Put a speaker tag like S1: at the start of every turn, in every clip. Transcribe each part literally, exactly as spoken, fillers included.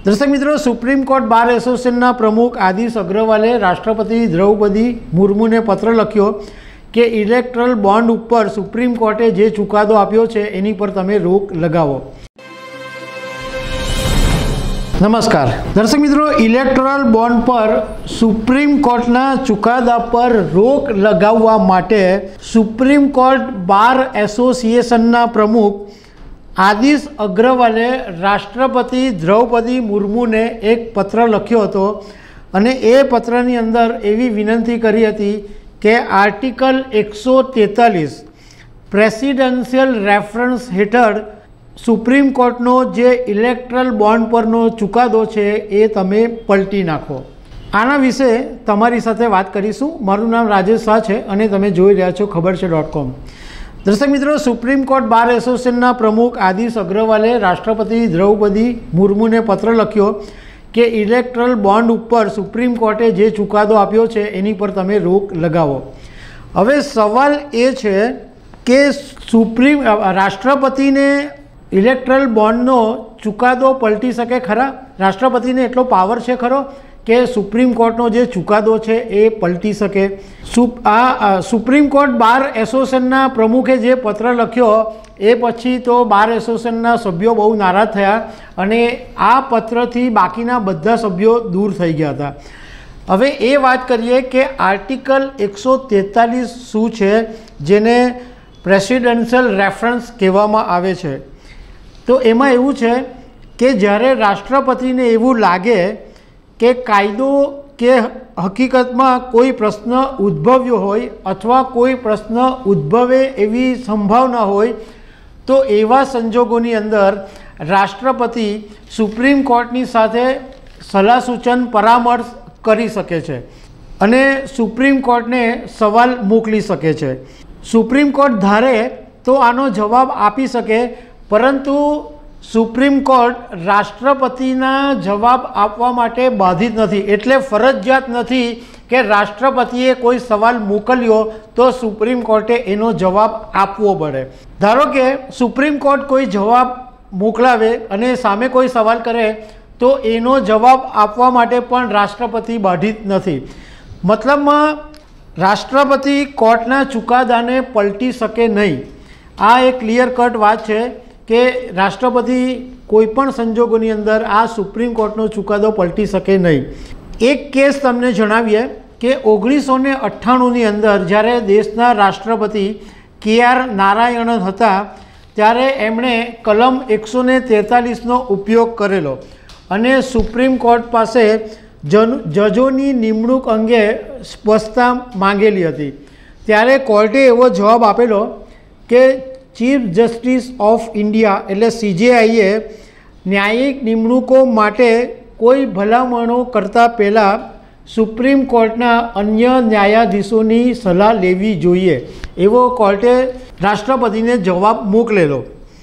S1: दर्शक मित्रों, supreme court bar एसोसिएशनના પ્રમુખ આદિશ અગ્રવાલે રાષ્ટ્રપતિ દ્રૌપદી મુર્મુને પત્ર લખ્યો કે ઇલેક્ટ્રલ બોન્ડ ઉપર સુપ્રીમ કોર્ટે જે ચુકાદો આપ્યો છે એની પર તમે રોક લગાવો। નમસ્કાર દર્શક મિત્રો, ઇલેક્ટોરલ બોન્ડ પર સુપ્રીમ કોર્ટના ચુકાદા પર રોક લગાવવા માટે સુપ્રીમ કોર્ટ બાર એસોસિએશનના પ્રમુખ આદિશ અગ્રવાલે રાષ્ટ્રપતિ દ્રૌપદી મુર્મુને એક પત્ર લખ્યો હતો અને એ પત્રની અંદર એવી વિનંતી કરી હતી કે આર્ટિકલ એકસો તેતાલીસ પ્રેસિડેન્શિયલ રેફરન્સ હેઠળ સુપ્રીમ કોર્ટનો જે ઇલેક્ટ્રલ બોન્ડ પરનો ચુકાદો છે એ તમે પલટી નાખો। આના વિશે તમારી સાથે વાત કરીશું। મારું નામ રાજેશ શાહ છે અને તમે જોઈ રહ્યા છો ખબર છે ડોટ કોમ। દર્શક મિત્રો, સુપ્રીમ કોર્ટ બાર એસોસિએશનના પ્રમુખ આદિશ અગ્રવાલે રાષ્ટ્રપતિ દ્રૌપદી મુર્મુને પત્ર લખ્યો કે ઇલેક્ટ્રલ બોન્ડ ઉપર સુપ્રીમ કોર્ટે જે ચુકાદો આપ્યો છે એની પર તમે રોક લગાવો। હવે સવાલ એ છે કે સુપ્રીમ રાષ્ટ્રપતિને ઇલેક્ટ્રલ બોન્ડનો ચુકાદો પલટી શકે ખરા? રાષ્ટ્રપતિને એટલો પાવર છે ખરો કે સુપ્રીમ કોર્ટનો જે ચુકાદો છે એ પલટી શકે? સુપ આ સુપ્રીમ કોર્ટ બાર એસોસિએશનના પ્રમુખે જે પત્ર લખ્યો એ પછી તો બાર એસોસિએશનના સભ્યો બહુ નારાજ થયા અને આ પત્રથી બાકીના બધા સભ્યો દૂર થઈ ગયા હતા। હવે એ વાત કરીએ કે આર્ટિકલ એકસો તેતાલીસ શું છે જેને પ્રેસિડેન્શિયલ રેફરન્સ કહેવામાં આવે છે। તો એમાં એવું છે કે જ્યારે રાષ્ટ્રપતિને એવું લાગે કે કાયદો કે હકીકતમાં કોઈ પ્રશ્ન ઉદ્ભવ્યો હોય અથવા કોઈ પ્રશ્ન ઉદ્ભવે એવી સંભાવના હોય તો એવા સંજોગોની અંદર રાષ્ટ્રપતિ સુપ્રીમ કોર્ટની સાથે સલાહ સૂચન પરામર્શ કરી શકે છે અને સુપ્રીમ કોર્ટને સવાલ મોકલી શકે છે। સુપ્રીમ કોર્ટ ધારે તો આનો જવાબ આપી શકે, પરંતુ સુપ્રીમ કોર્ટ રાષ્ટ્રપતિના જવાબ આપવા માટે બાધિત નથી। એટલે ફરજિયાત નથી કે રાષ્ટ્રપતિએ કોઈ સવાલ મોકલ્યો તો સુપ્રીમ કોર્ટે એનો જવાબ આપવો પડે। ધારો કે સુપ્રીમ કોર્ટ કોઈ જવાબ મોકલાવે અને સામે કોઈ સવાલ કરે તો એનો જવાબ આપવા માટે પણ રાષ્ટ્રપતિ બાધિત નથી। મતલબમાં રાષ્ટ્રપતિ કોર્ટના ચુકાદાને પલટી શકે નહીં। આ એક ક્લિયર કટ વાત છે કે રાષ્ટ્રપતિ કોઈપણ સંજોગોની અંદર આ સુપ્રીમ કોર્ટનો ચુકાદો પલટી શકે નહીં। એક કેસ તમને જણાવીએ કે ઓગણીસો ને અઠ્ઠાણુંની અંદર જ્યારે દેશના રાષ્ટ્રપતિ કે આર નારાયણન હતા ત્યારે એમણે કલમ એકસો ને તેતાલીસનો ઉપયોગ કરેલો અને સુપ્રીમ કોર્ટ પાસે જન જજોની નિમણૂક અંગે સ્પષ્ટતા માંગેલી હતી। ત્યારે કોર્ટે એવો જવાબ આપેલો કે ચીફ જસ્ટિસ ઓફ ઇન્ડિયા એટલે સી જે આઈએ ન્યાયિક નિમણૂકો માટે કોઈ ભલામણો કરતાં પહેલાં સુપ્રીમ કોર્ટના અન્ય ન્યાયાધીશોની સલાહ લેવી જોઈએ એવો કોર્ટે રાષ્ટ્રપતિને જવાબ મોકલેલો।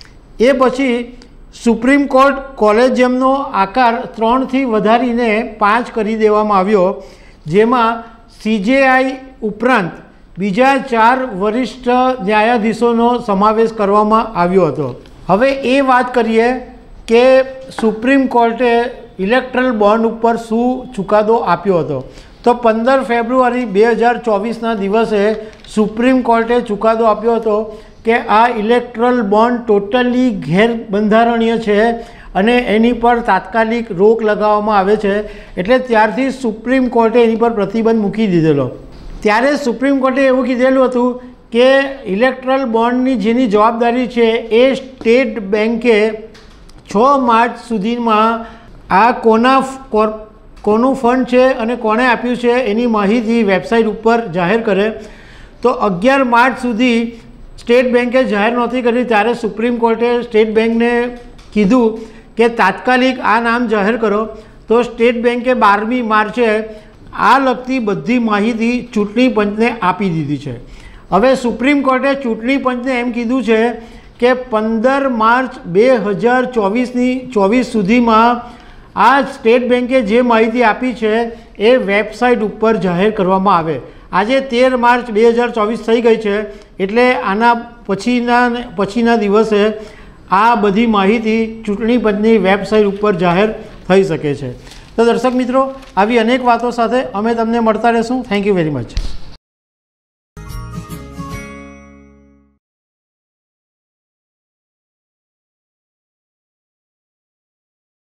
S1: એ પછી સુપ્રીમ કોર્ટ કોલેજિયમનો આકાર ત્રણથી વધારીને પાંચ કરી દેવામાં આવ્યો, જેમાં સી જે આઈ ઉપરાંત બીજા ચાર વરિષ્ઠ ન્યાયાધીશોનો સમાવેશ કરવામાં આવ્યો હતો। હવે એ વાત કરીએ કે સુપ્રીમ કોર્ટે ઇલેક્ટ્રલ બોન્ડ ઉપર શું ચુકાદો આપ્યો હતો। તો પંદર ફેબ્રુઆરી બે હજાર ચોવીસના દિવસે સુપ્રીમ કોર્ટે ચુકાદો આપ્યો હતો કે આ ઇલેક્ટ્રલ બોન્ડ ટોટલી ગેરબંધારણીય છે અને એની પર તાત્કાલિક રોક લગાવવામાં આવે છે। એટલે ત્યારથી સુપ્રીમ કોર્ટે એની પર પ્રતિબંધ મૂકી દીધેલો। ત્યારે સુપ્રીમ કોર્ટે એવું કીધેલું હતું કે ઇલેક્ટ્રલ બોન્ડની જેની જવાબદારી છે એ સ્ટેટ બેન્કે છ માર્ચ સુધીમાં આ કોના કોનું ફંડ છે અને કોણે આપ્યું છે એની માહિતી વેબસાઇટ ઉપર જાહેર કરે। તો અગિયાર માર્ચ સુધી સ્ટેટ બેન્કે જાહેર નહોતી કરી ત્યારે સુપ્રીમ કોર્ટે સ્ટેટ બેન્કને કીધું કે તાત્કાલિક આ નામ જાહેર કરો। તો સ્ટેટ બેન્કે બારમી માર્ચે આ લગતી બધી માહિતી ચૂંટણી પંચને આપી દીધી છે। હવે સુપ્રીમ કોર્ટે ચૂંટણી પંચને એમ કીધું છે કે પંદર માર્ચ બે હજાર ચોવીસની ચોવીસ સુધીમાં આ સ્ટેટ બેન્કે જે માહિતી આપી છે એ વેબસાઇટ ઉપર જાહેર કરવામાં આવે। આજે તેર માર્ચ બે હજાર ચોવીસ થઈ ગઈ છે એટલે આના પછીના પછીના દિવસે આ બધી માહિતી ચૂંટણી પંચની વેબસાઇટ ઉપર જાહેર થઈ શકે છે। તો દર્શક મિત્રો, આવી અનેક વાતો સાથે અમે તમને મળતા રહેશું। Thank you very much.